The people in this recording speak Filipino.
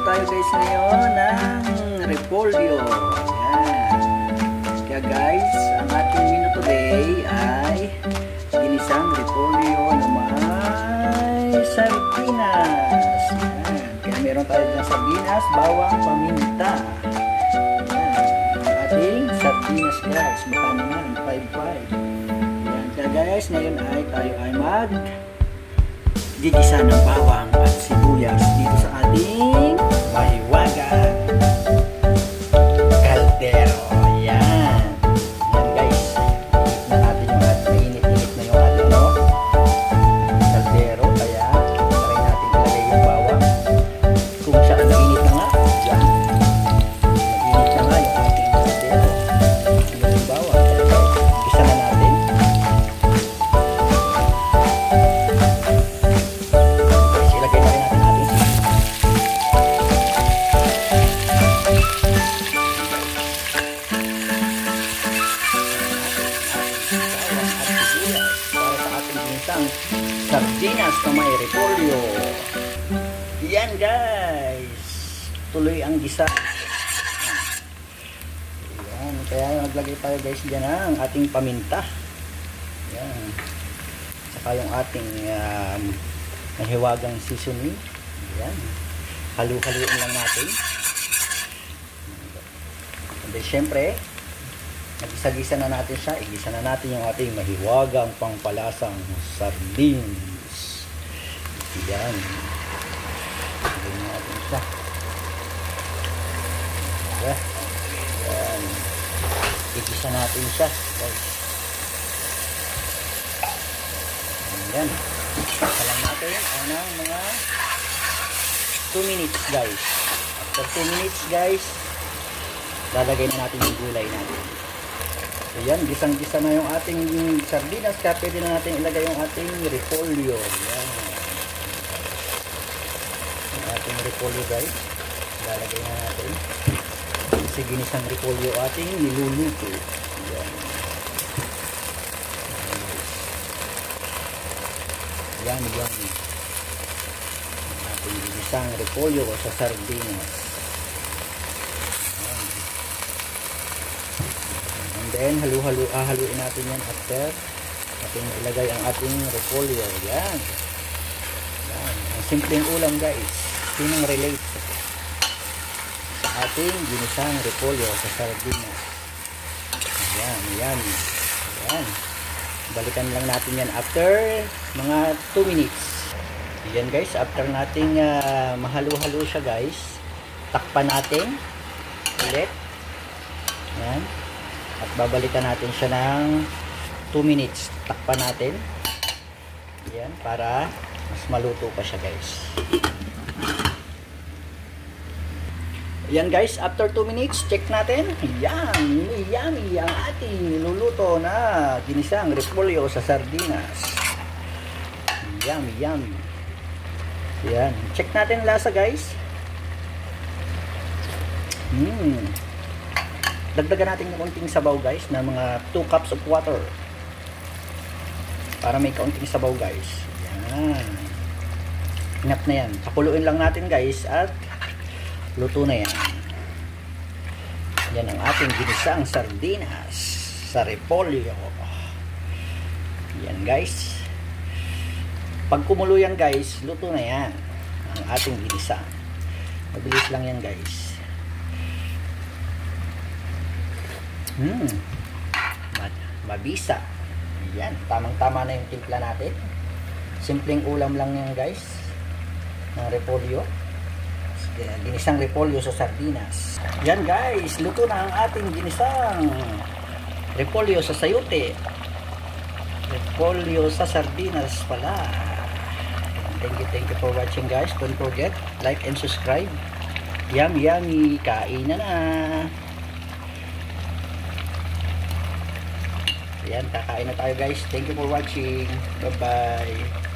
tayo guys ngayon ng repolyo. Ayan. Kaya guys, ang ating menu today ay ginisang repolyo na may sardinas. Ayan. Kaya meron tayo ng sardinas, bawang, paminta. Ayan. Ang ating sardinas guys, makano yan, 5-5. Ayan. Kaya guys, ngayon ay tayo ay gigisa ng bawang at sibuyas dito sa ating mahiwagang kaldero. Yan. Yan guys. Iinit na natin yung mainit-init na yung ating kaldero. Kaya try natin ilagay yung bawang. Kung saan mainit na nga. Yan. Mainit na nga yung ating kaldero. Yung bawang. Gisa na natin. Sardinas na may repolyo. Yan guys, tuloy ang gisa. Yan, kaya naglagay tayo guys dyan ang ating paminta. Yan, saka yung ating mahiwagang seasoning. Yan, halu-haluin lang natin. And then syempre nagisa-gisa na natin siya. Igisa na natin yung ating mahiwagang pangpalasang sardines. Yan. Igisa natin siya. Yan. Igisa natin siya. Yan. Igisa lang natin ang mga 2 minutes guys. After 2 minutes guys, lalagay na natin yung gulay natin. Ayan, gisang-gisa na yung ating sardinas. Kaya pwede na natin ilagay yung ating repolyo. Ayan. Yung ating repolyo guys. Lalagay na natin. Kasi ginisang repolyo ating niluluto. Ayan. Ayan, ayan. Yung ating ginisang repolyo sa sardinas. Then, haluin natin yan after natin ilagay ang ating repolyo. Yan. Yan. Ang simpleng ulam guys. Sinong relate sa ating ginisang repolyo sa sardinas. Yan. Yan. Yan. Balikan lang natin yan after mga 2 minutes. Yan guys. After nating mahalo-halo siya guys, takpan natin ulit. Yan. At babalikan natin siya ng 2 minutes. Takpan natin. Yan, para mas maluto pa siya guys. Yan guys, after 2 minutes, check natin. Yan, yummy ang ating niluluto na ginisang repolyo sa sardinas. Yummy, yummy. Yan, check natin lasa guys. Dagdagan natin ng konting sabaw guys na mga 2 cups of water para may kaunting sabaw guys. Yan. Enough na yan. Pakuluin lang natin guys at luto na yan. Yan ang ating ginisang sardinas sa repolyo. Yan guys. Pag kumulo yan guys, luto na yan ang ating ginisa. Mabilis lang yan guys. Mabisa. Yan, tamang-tama na yung timpla natin. Simpleng ulam lang yan guys ng repolyo. Ginisang repolyo sa sardinas. Yan guys, luto na ang ating ginisang repolyo sa sayote. Repolyo sa sardinas pala. Thank you for watching guys. Don't forget, like and subscribe. Yummy, yummy. Kain na na. Ayan, kakain na tayo guys. Thank you for watching. Bye bye.